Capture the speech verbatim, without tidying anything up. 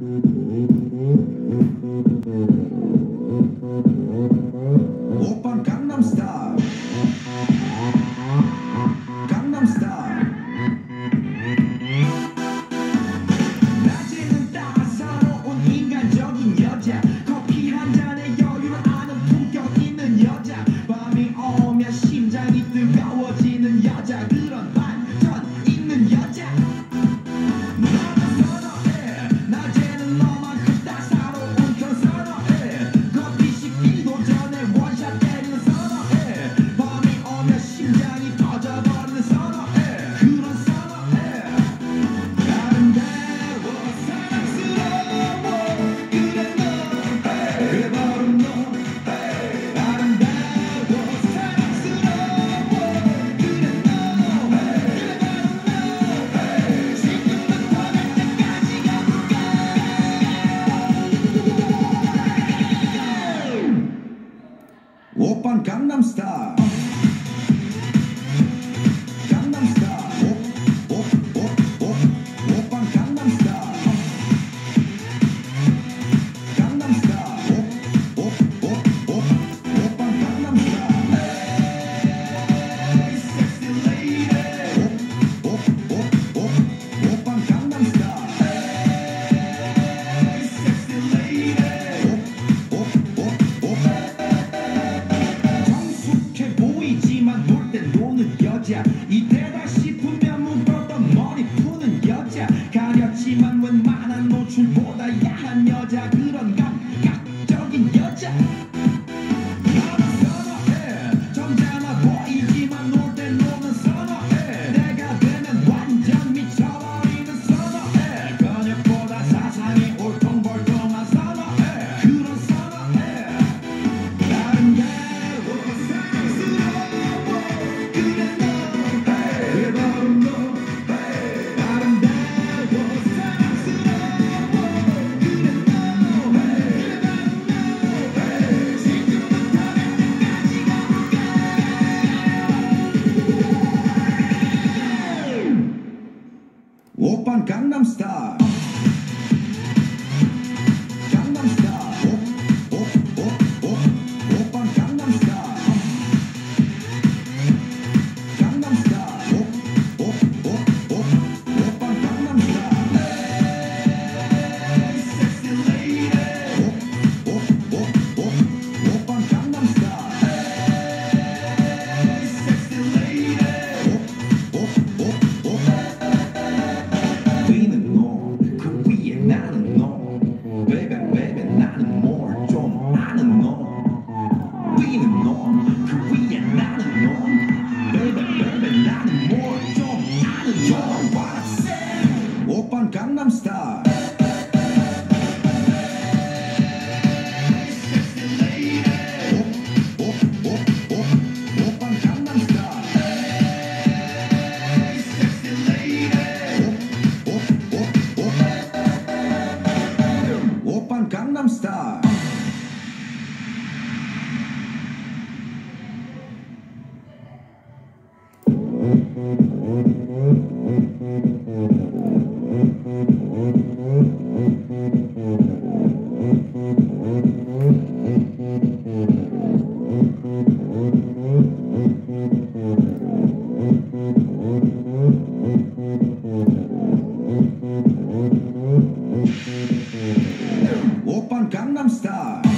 오빤 강남스타일 강남스타일 낮에는 따사로운 인간적인 여자 커피 한 잔에 여유를 아는 품격 있는 여자 밤이 오면 심장이 뜨거워지는 여자 그런 반전 있는 여자 너는 선호해 낮에는 너만큼 따사로운 건 선호해 커피 식기도 전에 원샷 때리는 선호해 밤이 오면 심장이 터져버리는 선호해 그런 선호해 아름다워 사랑스러워 그래 너 그래 바로 너 아름다워 사랑스러워 그래 너 그래 바로 너 지금부터 갈 때까지 가볼까 오빤 강남스타일 강남스타일 오오오오 오빤 강남스타일 강남스타일 오오오오 오빤 강남스타일 에이 섹시 레이디 오오오오 오빤 강남스타일 에이 섹시 레이디 오오오오 성숙해 보이지만 놀 땐 노는 여자 이때다 싶으면 묶었던 머리 푸는 여자 가렸지만 웬만한 노출보다 야한 여자 그런 감각적인 여자 너는 선호해 점잖아 보이지만 놀 땐 노는 선호해 내가 되면 완전 미쳐버리는 선호해 근육보다 사상이 울퉁불퉁한 선호해 그런 선호해 아름다워 사랑스러워 그래 너 그래 바로 너 아름다워 사랑스러워 그래 너 그래 바로 너 지금부터 갈 때까지 가볼까 오빤 강남스타일 강남스타일 오오오오 오빤 강남스타일 강남스타일 오오오오 오빤 강남스타일 에이 섹시 레이디 오오오오 오빤 강남스타일 에이 섹시 레이디 오오오오 위는 너 그 위에 나는 너 baby baby 나는 뭘 좀 아는 너 위는 너 그 위에 나는 너 baby baby 나는 뭘 좀 아는 너 You know what I'm saying 오빤 강남스타일 오오오오 오빤 강남스타일 섹시 레이디 오오오오 오빤 강남스타일 오빤 강남스타일